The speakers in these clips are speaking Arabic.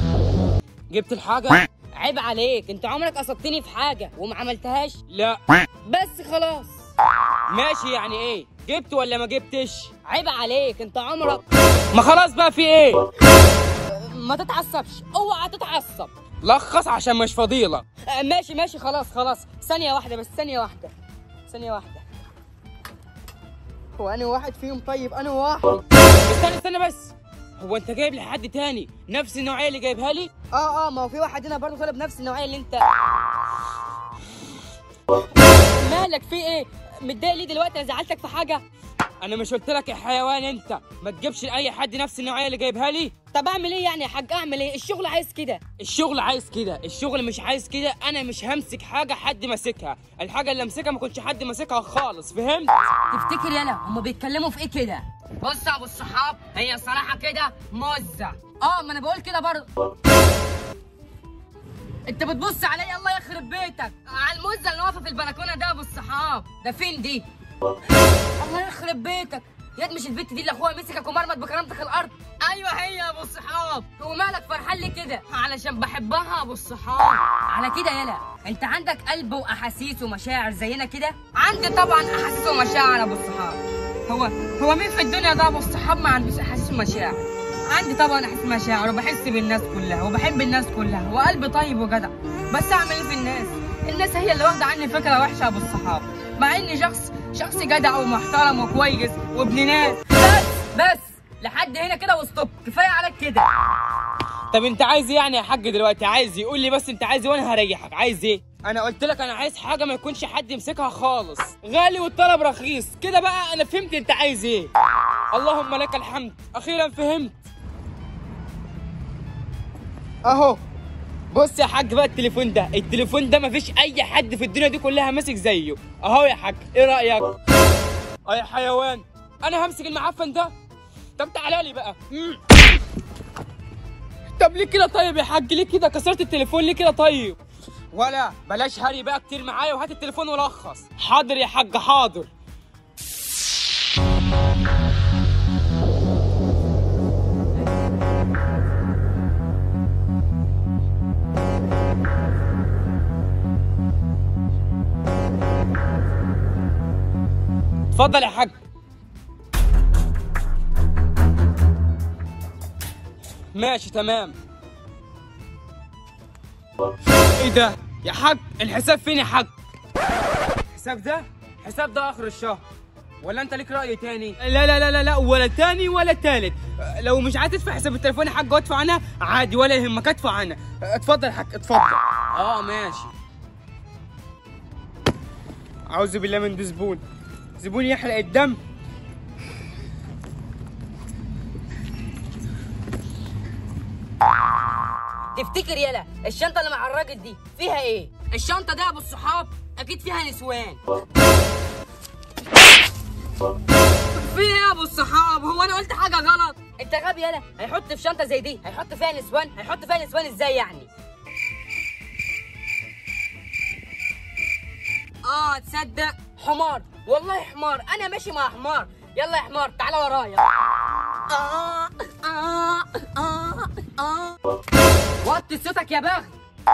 جبت الحاجة؟ عيب عليك، انت عمرك قصدتني في حاجة وما عملتهاش؟ لا. بس خلاص. ماشي، يعني ايه؟ جبت ولا ما جبتش؟ عيب عليك، انت عمرك. ما خلاص بقى، في ايه؟ ما تتعصبش، اوعى تتعصب. لخص عشان مش فضيلة. ماشي خلاص. ثانية واحدة بس، ثانية واحدة. هو أنا واحد فيهم؟ طيب أنا واحد. استنى بس، هو انت جايب لي حد تاني نفس النوعية اللي جايبها لي؟ ما هو في واحد هنا برضه طلب نفس النوعية اللي انت. مالك في ايه؟ متضايق ليه دلوقتي؟ انا زعلتك في حاجة؟ انا مش قلت لك يا حيوان انت ما تجيبش لاي حد نفس النوعية اللي جايبها لي؟ طب اعمل ايه يعني يا حاج؟ اعمل ايه؟ الشغل عايز كده. الشغل مش عايز كده. انا مش همسك حاجة حد ماسكها، الحاجة اللي امسكها ما كنتش حد ماسكها خالص، فهمت؟ تفتكر يالا هما بيتكلموا في ايه كده؟ بص يا ابو الصحاب، هي صراحة كده مزة. ما انا بقول كده برضه. انت بتبص عليا؟ الله يخرب بيتك على المزة اللي واقفة في البلكونة ده يا ابو الصحاب. ده فين دي؟ الله يخرب بيتك ياد، مش البت دي اللي اخوها مسكك ومرمت بكرامتك الارض؟ ايوه هي يا ابو الصحاب. ومالك فرحان لي كده؟ علشان بحبها يا ابو الصحاب. على كده يالا انت عندك قلب واحاسيس ومشاعر زينا كده؟ عندي طبعا احاسيس ومشاعر يا ابو الصحاب. هو مين في الدنيا ده يا ابو الصحاب ما عندوش احاسيس ومشاعر؟ عندي طبعا احاسيس ومشاعر، وبحس بالناس كلها وبحب الناس كلها وقلبي طيب وجدع. بس اعمل ايه في الناس هي اللي واخده عني فكره وحشه يا ابو الصحاب، مع اني شخص جدع ومحترم وكويس وابن ناس. بس لحد هنا كده وستوب، كفايه عليك كده. طب انت عايز ايه يعني يا حاج دلوقتي؟ عايز يقول لي بس انت عايز ايه وانا هريحك. عايز ايه؟ انا قلت لك انا عايز حاجه ما يكونش حد يمسكها خالص، غالي والطلب رخيص كده. بقى انا فهمت انت عايز ايه. اللهم لك الحمد، اخيرا فهمت. اهو بص يا حاج بقى، التليفون ده مفيش اي حد في الدنيا دي كلها ماسك زيه. اهو يا حاج، ايه رايك؟ يا حيوان، انا همسك المعفن ده؟ طب تعالى لي بقى. طب ليه كده طيب يا حاج؟ ليه كده كسرت التليفون ليه كده طيب؟ ولا بلاش هري بقى كتير معايا، وهات التليفون ولخص. حاضر يا حاج، حاضر. اتفضل يا حاج. ماشي تمام. ايه ده يا حاج؟ الحساب فين يا حاج؟ الحساب ده اخر الشهر، ولا انت ليك رأي تاني؟ لا ولا تاني ولا تالت. لو مش عايز تدفع حساب التليفون يا حاج وادفع انا عادي، ولا يهمك ادفع انا. اتفضل يا حاج اتفضل. ماشي. اعوذ بالله من ده زبون يحرق الدم. تفتكر يالا الشنطه اللي مع الراجل دي فيها ايه؟ الشنطه دي يا ابو الصحاب اكيد فيها نسوان. في ايه يا ابو الصحاب؟ هو انا قلت حاجه غلط؟ انت غبي يالا، هيحط في شنطه زي دي هيحط فيها نسوان ازاي يعني؟ تصدق حمار، والله حمار. انا ماشي مع حمار. يلا يا حمار تعالى ورايا. وطي صوتك يا بغل.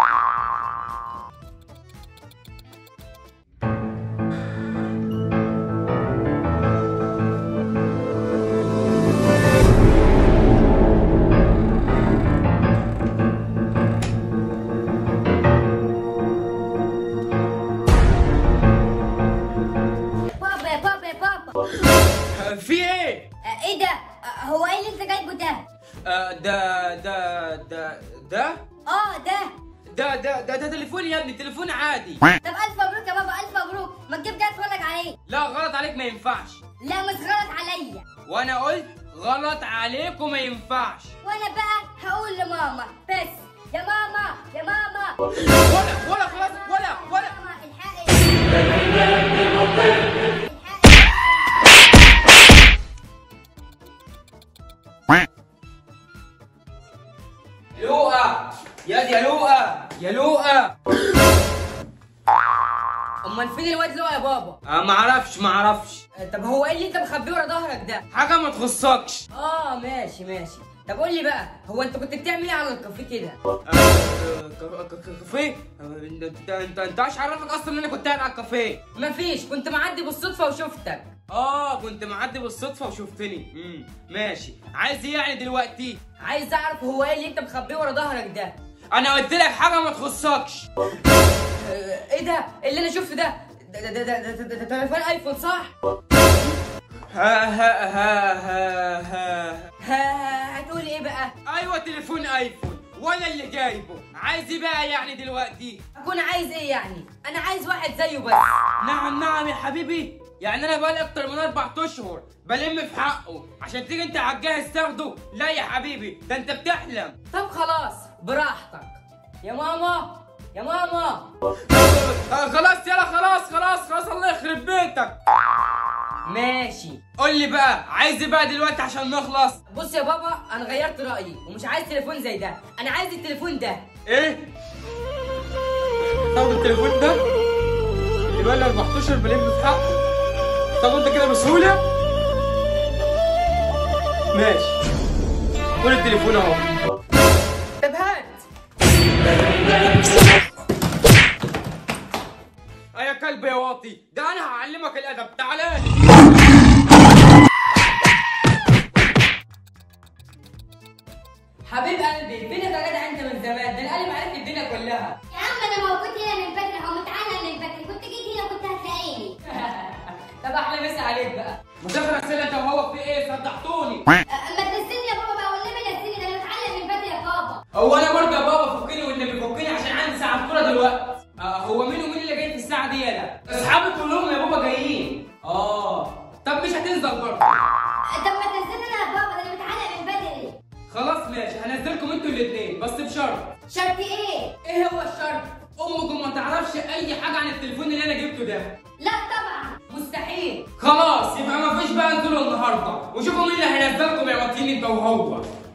في ايه؟ ايه ده؟ هو ايه اللي انت جايبه ده؟ ده ده تليفوني يا ابني، تليفون عادي. طب الف مبروك يا بابا، الف مبروك. ما تجيب ده اتفرج عليه. لا غلط عليك، ما ينفعش. لا مش غلط عليا. وانا قلت غلط عليك وما ينفعش. وانا بقى هقول لماما بس. يا ماما ولا خلاص ولا ماما الحقي. لؤى يا لؤى. امال امال فين الواد اللي هو يا بابا؟ معرفش. طب هو ايه اللي انت مخبيه ورا ظهرك ده؟ حاجه ما تخصكش. ماشي. طب قول لي بقى، هو انت كنت بتعمل ايه على الكافيه كده؟ كافيه؟ انت ايش عرفك اصلا ان انا كنت قاعد على الكافيه؟ مفيش، كنت معدي بالصدفه وشفتك. كنت معدي بالصدفه وشفتني. ماشي. عايز ايه يعني دلوقتي؟ عايز اعرف هو ايه اللي انت مخبيه ورا ظهرك ده؟ انا قلت لك حاجه ما تخصكش. ايه ده اللي انا شفته ده؟ ده تليفون ايفون صح؟ هتقول ايه بقى؟ ايوه تليفون ايفون وانا اللي جايبه. عايز ايه بقى يعني دلوقتي؟ اكون عايز ايه يعني؟ انا عايز واحد زيه بس. نعم يا حبيبي. يعني انا بقالي اكتر من 4 اشهر بلم في حقه عشان تيجي انت على الجاهز تاخده؟ لا يا حبيبي، ده انت بتحلم. طب خلاص براحتك يا ماما. خلاص يلا خلاص الله يخرب بيتك. ماشي. قول لي بقى عايز ايه بقى دلوقتي عشان نخلص؟ بص يا بابا، انا غيرت رايي ومش عايز تليفون زي ده، انا عايز التليفون ده. ايه؟ تاخد التليفون ده اللي بقى لي 14 اشهر بلم في حقه؟ تاخده انت كده بسهوله؟ ماشي، خد التليفون اهو. طب هات. يا كلب يا واطي، ده انا هعلمك الادب. تعالى لي. حبيب قلبي، فينك يا جدع انت من زمان؟ ده انا قلب عليك الدنيا كلها. يا عم انا موجود هنا من بدري اهو، متعالى من بدري، كنت جيت هنا كنت هتلاقيني. طب احلى مسا عليك بقى. مسافر اسئله انت وهو في ايه؟ صدحتوني. ما تنسيني يا بابا بقى، والنبي نسيني، ده انا متعلم من بدري يا بابا. هو انا برضه يا بابا فكني والنبي فكني عشان عندي ساعه كوره دلوقتي. هو مين ومين اللي جاي في الساعه دي؟ يالا اصحابي كلهم يا بابا جايين. طب مش هتنزل برضه؟ طب ما تنسيني انا يا بابا، ده انا متعلم من بدري. خلاص ماشي، هنزلكم انتوا الاثنين بس بشرط. شرط ايه؟ ايه هو الشرط؟ امكم ما تعرفش اي حاجه عن التليفون اللي انا جبته ده. لا طبعا. مستحيل. خلاص يبقى ما فيش بقى، انزلوا النهارده وشوفوا مين اللي هينزلكم يا واطيين انت وهو.